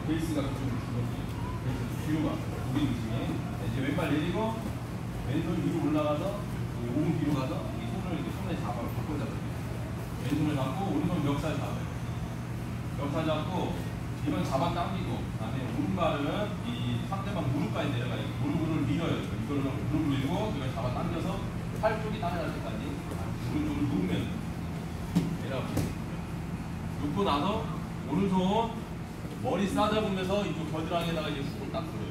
베이스가 그쪽으로 죽었어요. 베이스 뒤로 가. 우리 중에 이제 왼발 내리고 왼손 위로 올라가서 오른 뒤로 가서 이 손을 이렇게 손에 잡아요. 바꿔 잡아요. 왼손을 잡고 오른손 멱살 잡아요. 멱살 잡고 이건 잡아 당기고 그다음에 오른발은 이 상대방 무릎까지 내려가요. 무릎을 밀어요. 이걸로 무릎을 밀고 이걸 잡아 당겨서 팔 쪽이 따라갈 때까지 오른쪽을 누우면 내려가요. 눕고 나서 오른손 머리 싸잡으면서 이쪽 겨드랑이에다가 이제 훅 딱 걸어요.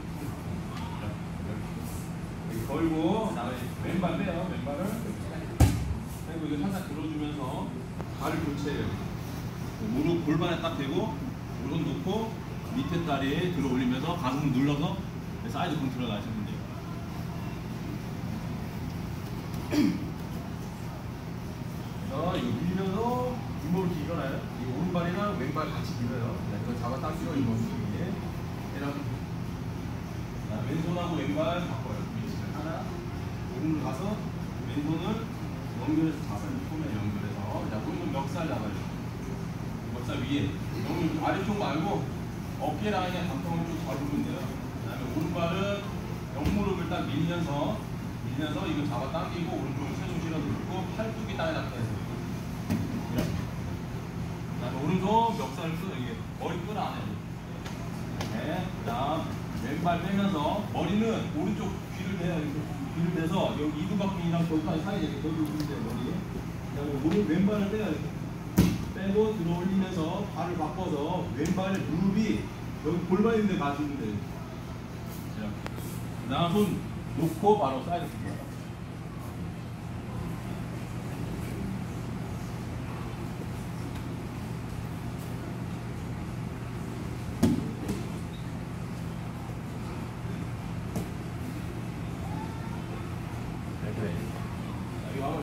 이렇게 걸고 그다음에 왼발 빼요. 왼발을 그리고 이거 살짝 들어주면서 발을 교체해요. 무릎 골반에 딱 대고 무릎 놓고 밑에 다리에 들어 올리면서 가슴 눌러서 사이드 컨트롤 하시면 돼요. 그래서 이거 밀면서 이목을 이렇게 일어나요. 이 오른발이랑 왼발 같이 밀어요. 이거 잡아 당기고 이목 위에 내려가면 왼손하고 왼발 바꿔요. 위치를 하나 오른을 가서 왼손을 연결해서 잡아요. 손에 연결해서 자, 오른손 멱살 잡아요. 멱살 위에 너무 아래쪽 말고 어깨 라인에 감통을 쭉 잡으면 돼요. 그 다음에 오른발은 옆무릎을 딱 밀면서 이거 잡아 당기고 오른쪽을 체중 실어 놓고 팔뚝이 따라잡게 해서 이렇게. 그 다음에 오른손 멱살을 쓰고 이게 머리 끌어안아요. 네. 그 다음 왼발 빼면서 머리는 오른쪽 귀를 대요. 이렇게 귀를 대서 여기 이두박근이랑 거기까지 사이에 이렇게 올리면 돼요. 머리. 그 다음에 오른 왼발을 빼요. 이렇게. 빼고 들어 올리면서 발을 바꿔서 왼발 무릎이 여기 골반 있는데 맞으면 돼요. 그 다음 손 놓고 바로 사이드 킥. 네.